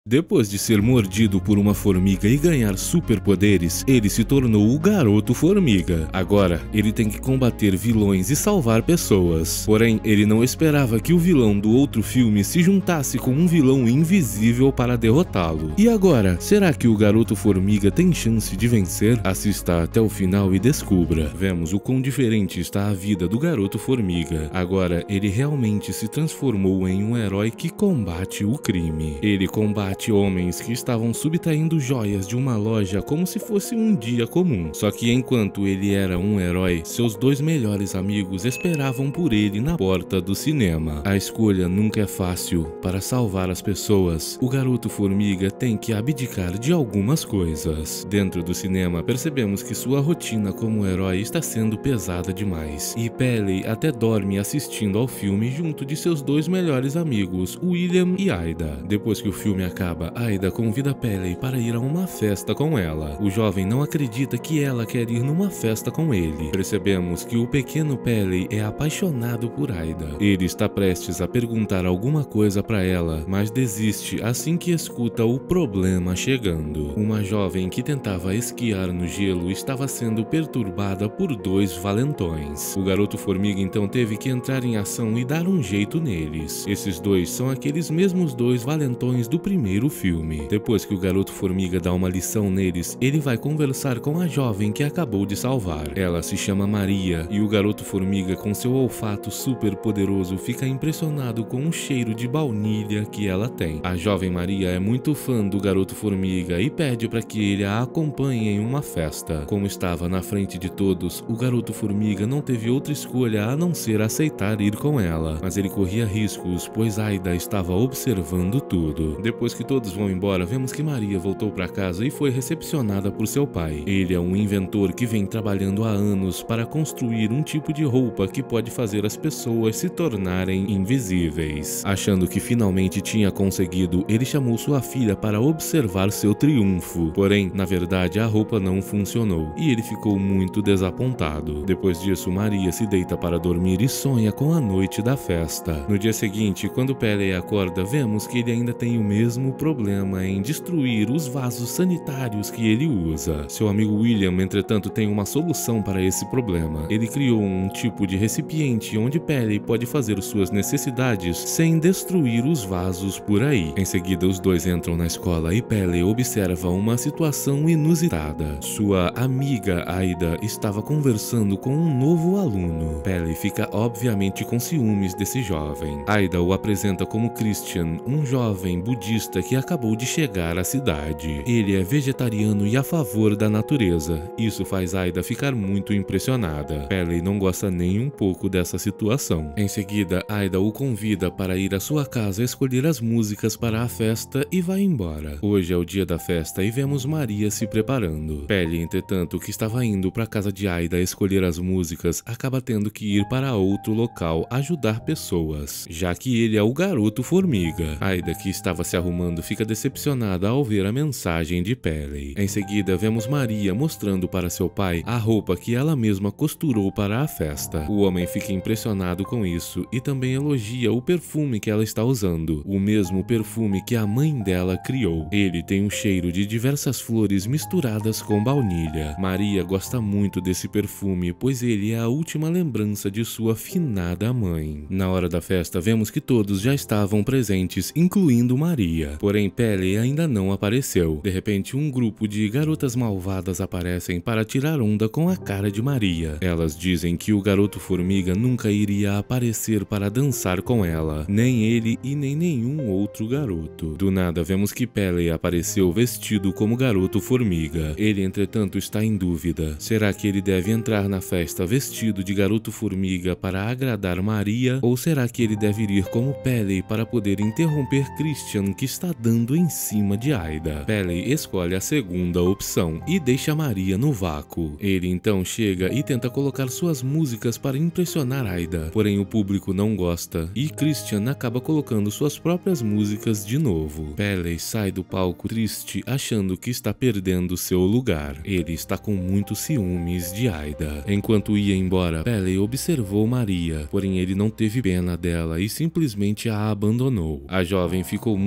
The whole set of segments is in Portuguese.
Depois de ser mordido por uma formiga e ganhar superpoderes, ele se tornou o Garoto Formiga. Agora, ele tem que combater vilões e salvar pessoas. Porém, ele não esperava que o vilão do outro filme se juntasse com um vilão invisível para derrotá-lo. E agora, será que o Garoto Formiga tem chance de vencer? Assista até o final e descubra. Vemos o quão diferente está a vida do Garoto Formiga. Agora, ele realmente se transformou em um herói que combate o crime. Ele combate homens que estavam subtraindo joias de uma loja como se fosse um dia comum. Só que enquanto ele era um herói, seus dois melhores amigos esperavam por ele na porta do cinema. A escolha nunca é fácil. Para salvar as pessoas, o Garoto Formiga tem que abdicar de algumas coisas. Dentro do cinema, percebemos que sua rotina como herói está sendo pesada demais. E Pelley até dorme assistindo ao filme junto de seus dois melhores amigos, William e Ida. Depois que o filme acaba, Ida convida Pelley para ir a uma festa com ela. O jovem não acredita que ela quer ir numa festa com ele. Percebemos que o pequeno Pelley é apaixonado por Ida. Ele está prestes a perguntar alguma coisa para ela, mas desiste assim que escuta o problema chegando. Uma jovem que tentava esquiar no gelo estava sendo perturbada por dois valentões. O Garoto Formiga então teve que entrar em ação e dar um jeito neles. Esses dois são aqueles mesmos dois valentões do primeiro filme. Depois que o Garoto Formiga dá uma lição neles, ele vai conversar com a jovem que acabou de salvar. Ela se chama Maria e o Garoto Formiga, com seu olfato super poderoso, fica impressionado com o cheiro de baunilha que ela tem. A jovem Maria é muito fã do Garoto Formiga e pede para que ele a acompanhe em uma festa. Como estava na frente de todos, o Garoto Formiga não teve outra escolha a não ser aceitar ir com ela, mas ele corria riscos, pois Ida estava observando tudo. Depois que todos vão embora, vemos que Maria voltou para casa e foi recepcionada por seu pai. Ele é um inventor que vem trabalhando há anos para construir um tipo de roupa que pode fazer as pessoas se tornarem invisíveis. Achando que finalmente tinha conseguido, ele chamou sua filha para observar seu triunfo. Porém, na verdade, a roupa não funcionou e ele ficou muito desapontado. Depois disso, Maria se deita para dormir e sonha com a noite da festa. No dia seguinte, quando Pelley acorda, vemos que ele ainda tem o mesmo problema em destruir os vasos sanitários que ele usa. Seu amigo William, entretanto, tem uma solução para esse problema. Ele criou um tipo de recipiente onde Pelley pode fazer suas necessidades sem destruir os vasos por aí. Em seguida, os dois entram na escola e Pelley observa uma situação inusitada. Sua amiga Ida estava conversando com um novo aluno. Pelley fica obviamente com ciúmes desse jovem. Ida o apresenta como Christian, um jovem budista que acabou de chegar à cidade. Ele é vegetariano e a favor da natureza. Isso faz Ida ficar muito impressionada. Pelley não gosta nem um pouco dessa situação. Em seguida, Ida o convida para ir à sua casa escolher as músicas para a festa e vai embora. Hoje é o dia da festa e vemos Maria se preparando. Pelley, entretanto, que estava indo para a casa de Ida escolher as músicas, acaba tendo que ir para outro local ajudar pessoas, já que ele é o Garoto Formiga. Ida, que estava se arrumando, fica decepcionada ao ver a mensagem de Pelley. Em seguida, vemos Maria mostrando para seu pai a roupa que ela mesma costurou para a festa. O homem fica impressionado com isso e também elogia o perfume que ela está usando, o mesmo perfume que a mãe dela criou. Ele tem um cheiro de diversas flores misturadas com baunilha. Maria gosta muito desse perfume, pois ele é a última lembrança de sua finada mãe. Na hora da festa, vemos que todos já estavam presentes, incluindo Maria. Porém, Pelley ainda não apareceu. De repente, um grupo de garotas malvadas aparecem para tirar onda com a cara de Maria. Elas dizem que o Garoto Formiga nunca iria aparecer para dançar com ela, nem ele e nem nenhum outro garoto. Do nada, vemos que Pelley apareceu vestido como Garoto Formiga. Ele, entretanto, está em dúvida. Será que ele deve entrar na festa vestido de Garoto Formiga para agradar Maria, ou será que ele deve ir como Pelley para poder interromper Christian, que está dando em cima de Ida? Pelley escolhe a segunda opção e deixa Maria no vácuo. Ele então chega e tenta colocar suas músicas para impressionar Ida, porém o público não gosta e Christian acaba colocando suas próprias músicas de novo. Pelley sai do palco triste, achando que está perdendo seu lugar. Ele está com muitos ciúmes de Ida. Enquanto ia embora, Pelley observou Maria, porém ele não teve pena dela e simplesmente a abandonou. A jovem ficou muito triste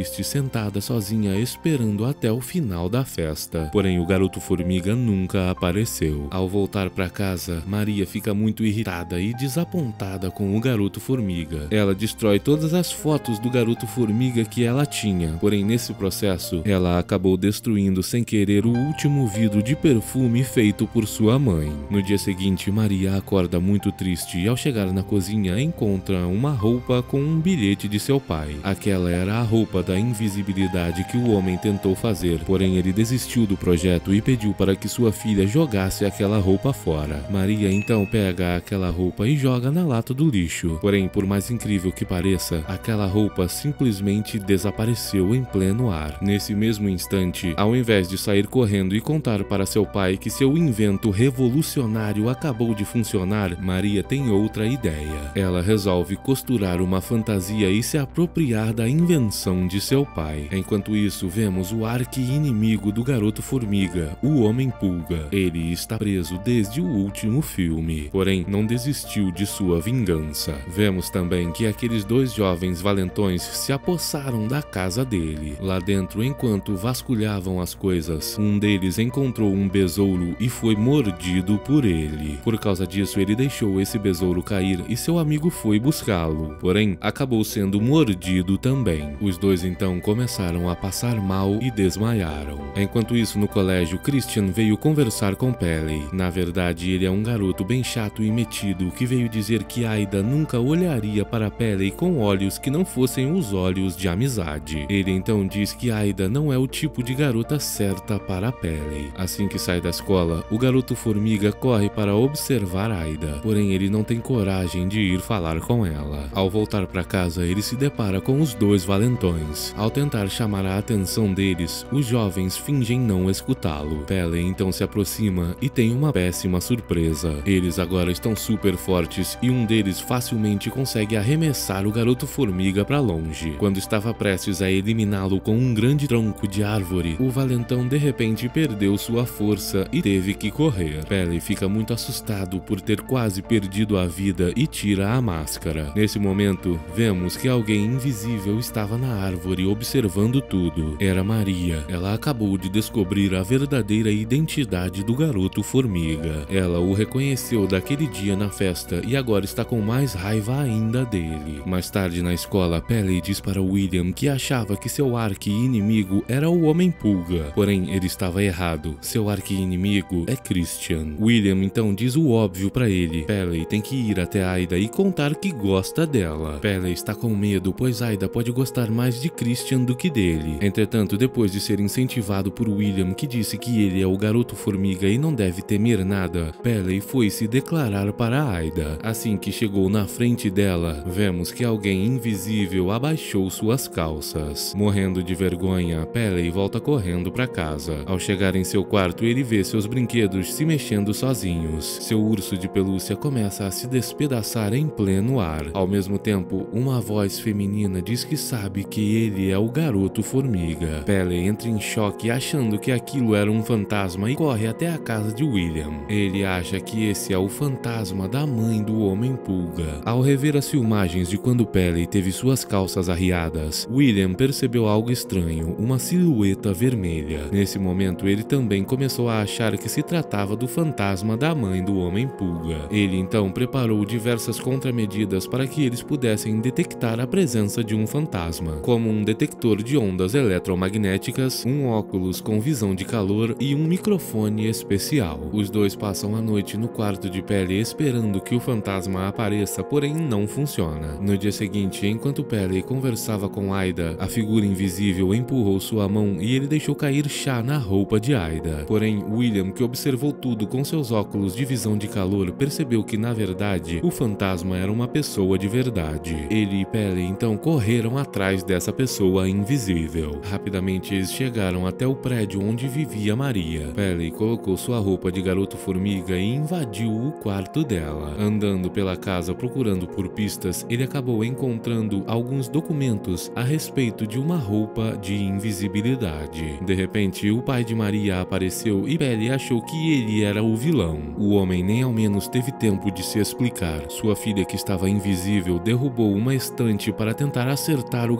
triste sentada sozinha esperando até o final da festa. Porém, o garoto formiga nunca apareceu. Ao voltar para casa, Maria fica muito irritada e desapontada com o garoto formiga. Ela destrói todas as fotos do garoto formiga que ela tinha. Porém, nesse processo, ela acabou destruindo sem querer o último vidro de perfume feito por sua mãe. No dia seguinte, Maria acorda muito triste e ao chegar na cozinha encontra uma roupa com um bilhete de seu pai. Aquela era a roupa da invisibilidade que o homem tentou fazer, porém ele desistiu do projeto e pediu para que sua filha jogasse aquela roupa fora. Maria então pega aquela roupa e joga na lata do lixo. Porém, por mais incrível que pareça, aquela roupa simplesmente desapareceu em pleno ar. Nesse mesmo instante, ao invés de sair correndo e contar para seu pai que seu invento revolucionário acabou de funcionar, Maria tem outra ideia. Ela resolve costurar uma fantasia e se apropriar da invenção de seu pai. Enquanto isso, vemos o arqui-inimigo do garoto formiga, o Homem-Pulga. Ele está preso desde o último filme, porém não desistiu de sua vingança. Vemos também que aqueles dois jovens valentões se apossaram da casa dele. Lá dentro, enquanto vasculhavam as coisas, um deles encontrou um besouro e foi mordido por ele. Por causa disso, ele deixou esse besouro cair e seu amigo foi buscá-lo. Porém, acabou sendo mordido também. Os dois então começaram a passar mal e desmaiaram. Enquanto isso, no colégio, Christian veio conversar com Pelle. Na verdade, ele é um garoto bem chato e metido que veio dizer que Aida nunca olharia para Pelle com olhos que não fossem os olhos de amizade. Ele então diz que Aida não é o tipo de garota certa para Pelle. Assim que sai da escola, o garoto formiga corre para observar Aida, porém ele não tem coragem de ir falar com ela. Ao voltar para casa, ele se depara com os dois valentões. Ao tentar chamar a atenção deles, os jovens fingem não escutá-lo. Pelle então se aproxima e tem uma péssima surpresa. Eles agora estão super fortes e um deles facilmente consegue arremessar o garoto formiga para longe. Quando estava prestes a eliminá-lo com um grande tronco de árvore, o valentão de repente perdeu sua força e teve que correr. Pelle fica muito assustado por ter quase perdido a vida e tira a máscara. Nesse momento, vemos que alguém invisível estava na árvore observando tudo. Era Maria. Ela acabou de descobrir a verdadeira identidade do garoto formiga. Ela o reconheceu daquele dia na festa e agora está com mais raiva ainda dele. Mais tarde na escola, Pelle diz para William que achava que seu arqui-inimigo era o Homem-Pulga. Porém, ele estava errado. Seu arqui-inimigo é Christian. William então diz o óbvio para ele. Pelle tem que ir até Aida e contar que gosta dela. Pelle está com medo, pois Aida pode gostar mais de Christian do que dele. Entretanto, depois de ser incentivado por William, que disse que ele é o garoto formiga e não deve temer nada, Pelle foi se declarar para Aida. Assim que chegou na frente dela, vemos que alguém invisível abaixou suas calças. Morrendo de vergonha, Pelle volta correndo para casa. Ao chegar em seu quarto, ele vê seus brinquedos se mexendo sozinhos. Seu urso de pelúcia começa a se despedaçar em pleno ar. Ao mesmo tempo, uma voz feminina diz que sabe que ele é o garoto formiga. Pelle entra em choque achando que aquilo era um fantasma e corre até a casa de William. Ele acha que esse é o fantasma da mãe do Homem-Pulga. Ao rever as filmagens de quando Pelle teve suas calças arriadas, William percebeu algo estranho, uma silhueta vermelha. Nesse momento, ele também começou a achar que se tratava do fantasma da mãe do Homem-Pulga. Ele então preparou diversas contramedidas para que eles pudessem detectar a presença de um fantasma, como um detector de ondas eletromagnéticas, um óculos com visão de calor e um microfone especial. Os dois passam a noite no quarto de Pelle esperando que o fantasma apareça, porém não funciona. No dia seguinte, enquanto Pelle conversava com Aida, a figura invisível empurrou sua mão e ele deixou cair chá na roupa de Aida. Porém, William, que observou tudo com seus óculos de visão de calor, percebeu que, na verdade, o fantasma era uma pessoa de verdade. Ele e Pelle então correram atrás dessa pessoa invisível. Rapidamente eles chegaram até o prédio onde vivia Maria. Pelle colocou sua roupa de garoto formiga e invadiu o quarto dela. Andando pela casa procurando por pistas, ele acabou encontrando alguns documentos a respeito de uma roupa de invisibilidade. De repente, o pai de Maria apareceu e Pelle achou que ele era o vilão. O homem nem ao menos teve tempo de se explicar. Sua filha, que estava invisível, derrubou uma estante para tentar acertar o garoto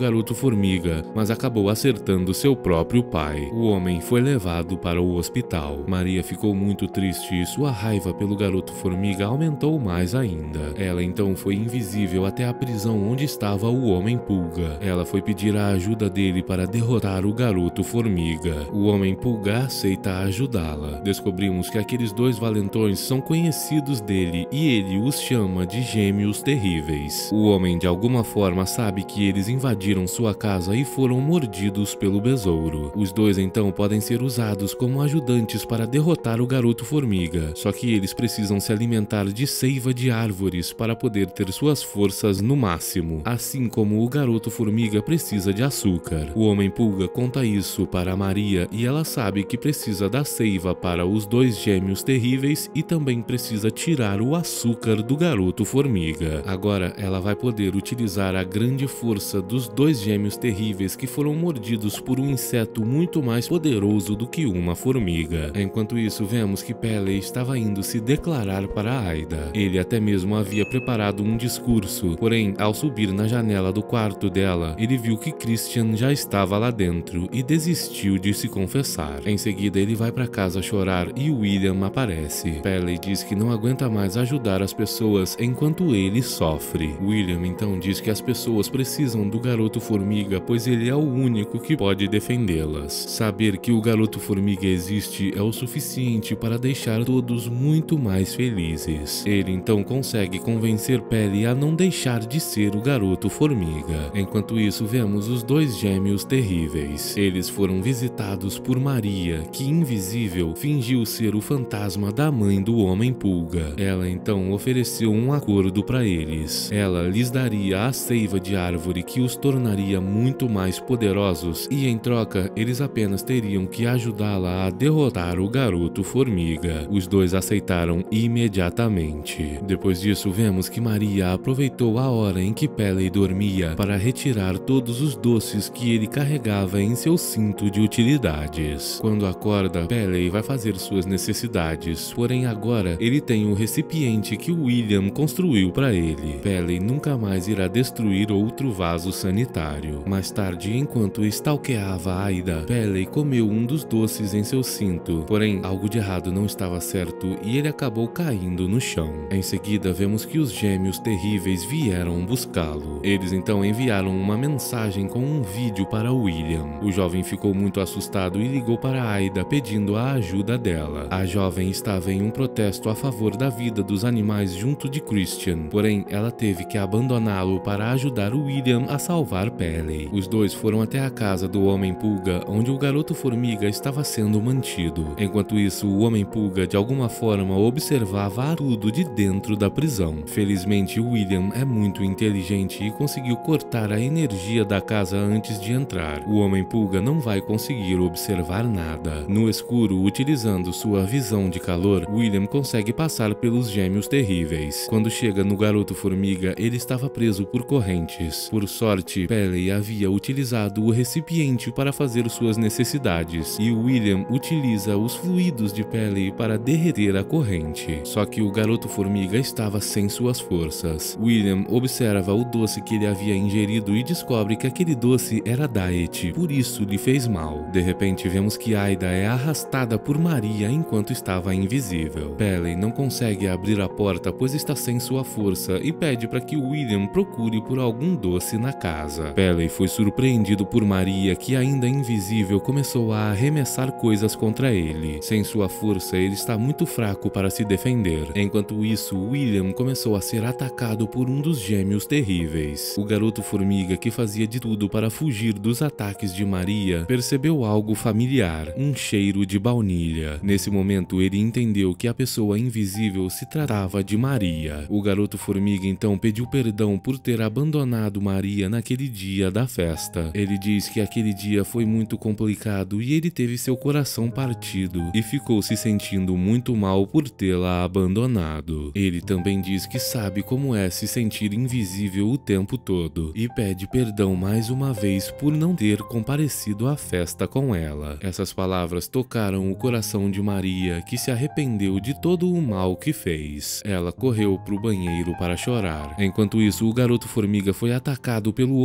formiga, mas acabou acertando seu próprio pai. O homem foi levado para o hospital. Maria ficou muito triste e sua raiva pelo garoto formiga aumentou mais ainda. Ela então foi invisível até a prisão onde estava o homem pulga. Ela foi pedir a ajuda dele para derrotar o garoto formiga. O homem pulga aceita ajudá-la. Descobrimos que aqueles dois valentões são conhecidos dele e ele os chama de gêmeos terríveis. O homem de alguma forma sabe que eles invadiram sua casa e foram mordidos pelo besouro. Os dois então podem ser usados como ajudantes para derrotar o garoto formiga, só que eles precisam se alimentar de seiva de árvores para poder ter suas forças no máximo, assim como o garoto formiga precisa de açúcar. O homem pulga conta isso para Maria e ela sabe que precisa da seiva para os dois gêmeos terríveis e também precisa tirar o açúcar do garoto formiga. Agora ela vai poder utilizar a grande força dos dois gêmeos terríveis que foram mordidos por um inseto muito mais poderoso do que uma formiga. Enquanto isso, vemos que Pele estava indo se declarar para Aida. Ele até mesmo havia preparado um discurso, porém, ao subir na janela do quarto dela, ele viu que Christian já estava lá dentro e desistiu de se confessar. Em seguida, ele vai para casa chorar e William aparece. Pele diz que não aguenta mais ajudar as pessoas enquanto ele sofre. William então diz que as pessoas precisam do garoto formiga, pois ele é o único que pode defendê-las. Saber que o garoto formiga existe é o suficiente para deixar todos muito mais felizes. Ele então consegue convencer Pele a não deixar de ser o garoto formiga. Enquanto isso, vemos os dois gêmeos terríveis. Eles foram visitados por Maria, que, invisível, fingiu ser o fantasma da mãe do homem pulga. Ela então ofereceu um acordo para eles. Ela lhes daria a seiva de árvore que os tornaria muito mais poderosos e, em troca, eles apenas teriam que ajudá-la a derrotar o garoto formiga. Os dois aceitaram imediatamente. Depois disso, vemos que Maria aproveitou a hora em que Pele dormia para retirar todos os doces que ele carregava em seu cinto de utilidades. Quando acorda, Pele vai fazer suas necessidades, porém agora ele tem o recipiente que William construiu para ele. Pele nunca mais irá destruir outro vaso sanitário. Mais tarde, enquanto stalkeava Aida, Pele comeu um dos doces em seu cinto, porém algo de errado não estava certo e ele acabou caindo no chão. Em seguida, vemos que os gêmeos terríveis vieram buscá-lo. Eles então enviaram uma mensagem com um vídeo para William. O jovem ficou muito assustado e ligou para Aida pedindo a ajuda dela. A jovem estava em um protesto a favor da vida dos animais junto de Christian, porém ela teve que abandoná-lo para ajudar o William a salvar Pele. Os dois foram até a casa do homem pulga, onde o garoto formiga estava sendo mantido. Enquanto isso, o homem pulga de alguma forma observava tudo de dentro da prisão. Felizmente, William é muito inteligente e conseguiu cortar a energia da casa antes de entrar. O homem pulga não vai conseguir observar nada. No escuro, utilizando sua visão de calor, William consegue passar pelos gêmeos terríveis. Quando chega no garoto formiga, ele estava preso por correntes. Por sorte, Pele havia utilizado o recipiente para fazer suas necessidades e William utiliza os fluidos de Pele para derreter a corrente. Só que o garoto formiga estava sem suas forças. William observa o doce que ele havia ingerido e descobre que aquele doce era diet, por isso lhe fez mal. De repente, vemos que Aida é arrastada por Maria enquanto estava invisível. Pele não consegue abrir a porta pois está sem sua força e pede para que William procure por algum doce na casa. Pele foi surpreendido por Maria, que ainda invisível começou a arremessar coisas contra ele. Sem sua força, ele está muito fraco para se defender. Enquanto isso, William começou a ser atacado por um dos gêmeos terríveis. O garoto formiga, que fazia de tudo para fugir dos ataques de Maria, percebeu algo familiar, um cheiro de baunilha. Nesse momento, ele entendeu que a pessoa invisível se tratava de Maria. O garoto formiga então pediu perdão por ter abandonado Maria naquele dia da festa. Ele diz que aquele dia foi muito complicado e ele teve seu coração partido e ficou se sentindo muito mal por tê-la abandonado. Ele também diz que sabe como é se sentir invisível o tempo todo e pede perdão mais uma vez por não ter comparecido à festa com ela. Essas palavras tocaram o coração de Maria, que se arrependeu de todo o mal que fez. Ela correu para o banheiro para chorar. Enquanto isso, o garoto formiga foi atacado pelo outro gêmeo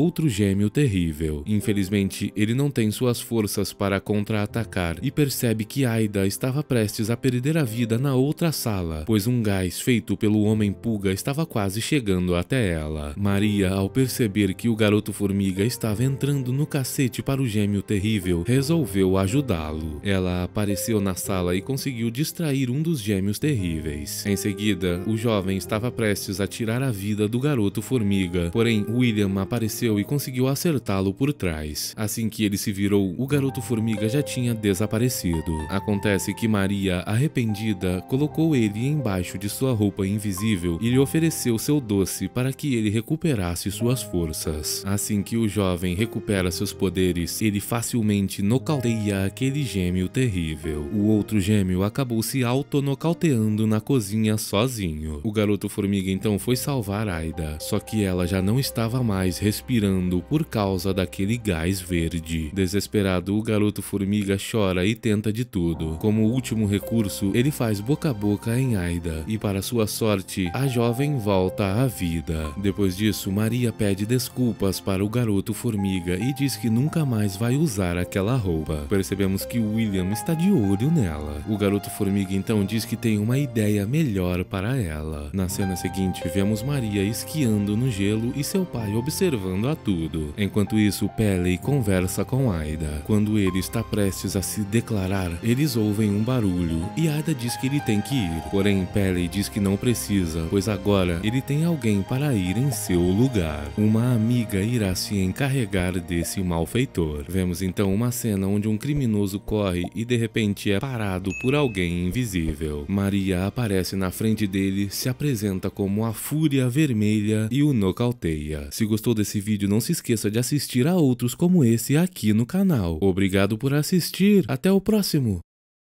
gêmeo terrível. Infelizmente, ele não tem suas forças para contra-atacar e percebe que Aida estava prestes a perder a vida na outra sala, pois um gás feito pelo Homem-Pulga estava quase chegando até ela. Maria, ao perceber que o Garoto-Formiga estava entrando no cacete para o gêmeo terrível, resolveu ajudá-lo. Ela apareceu na sala e conseguiu distrair um dos gêmeos terríveis. Em seguida, o jovem estava prestes a tirar a vida do Garoto-Formiga, porém William apareceu e conseguiu acertá-lo por trás. Assim que ele se virou, o Garoto-Formiga já tinha desaparecido. Acontece que Maria, arrependida, colocou ele embaixo de sua roupa invisível e lhe ofereceu seu doce para que ele recuperasse suas forças. Assim que o jovem recupera seus poderes, ele facilmente nocauteia aquele gêmeo terrível. O outro gêmeo acabou se auto-nocauteando na cozinha sozinho. O Garoto-Formiga então foi salvar Aida, só que ela já não estava mais respirando por causa daquele gás verde. Desesperado, o Garoto-Formiga chora e tenta de tudo. Como último recurso, ele faz boca a boca em Aida e, para sua sorte, a jovem volta à vida. Depois disso, Maria pede desculpas para o Garoto-Formiga e diz que nunca mais vai usar aquela roupa. Percebemos que William está de olho nela. O Garoto-Formiga então diz que tem uma ideia melhor para ela. Na cena seguinte, vemos Maria esquiando no gelo e seu pai observando a tudo. Enquanto isso, Pele conversa com Aida. Quando ele está prestes a se declarar, eles ouvem um barulho e Aida diz que ele tem que ir. Porém, Pele diz que não precisa, pois agora ele tem alguém para ir em seu lugar. Uma amiga irá se encarregar desse malfeitor. Vemos então uma cena onde um criminoso corre e de repente é parado por alguém invisível. Maria aparece na frente dele, se apresenta como a Fúria Vermelha e o nocauteia. Se gostou desse vídeo, não se esqueça de assistir a outros como esse aqui no canal. Obrigado por assistir, até o próximo!